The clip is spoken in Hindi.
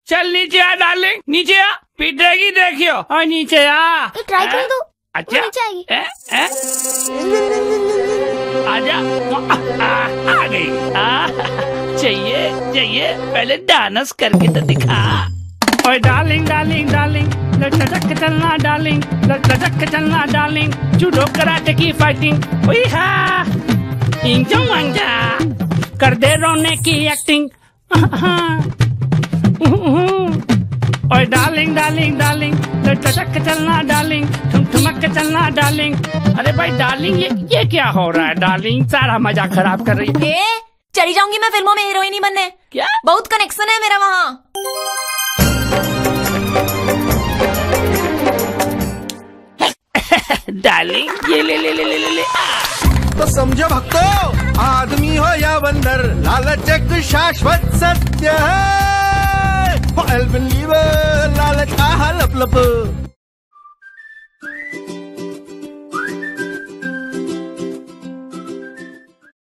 चल नीचे आ डार्लिंग, नीचे आ, पीटेगी देखियो। और नीचे आ, ट्राई कर दो। अच्छा नीचे आएगी। आजा, आ गई। चाहिए पहले डांस करके तो दिखा। ओए डार्लिंग डार्लिंग डार्लिंग, लचक चलना डार्लिंग, लचक चलना डार्लिंग, जूडो कराटे की फाइटिंग। ओए हाँ, इंजो मंजा, कर दे रोने की एक्टिंग। ओए डार्लिंग डार्लिंग डार्लिंग, लचक चलना डार्लिंग, ठुमक के चलना डार्लिंग। अरे भाई डार्लिंग, ये क्या हो रहा है डार्लिंग? सारा मजा खराब कर रही है। चली जाऊंगी मैं फिल्मों में हीरोइन ही बनने। क्या? बहुत कनेक्शन है मेरा वहाँ। डार्लिंग ये ले। तो समझो भक्तों, आदमी हो या बंदर, लालच एक शाश्वत सत्य है। Alpenliebe, Lalach Aaha Laplapo.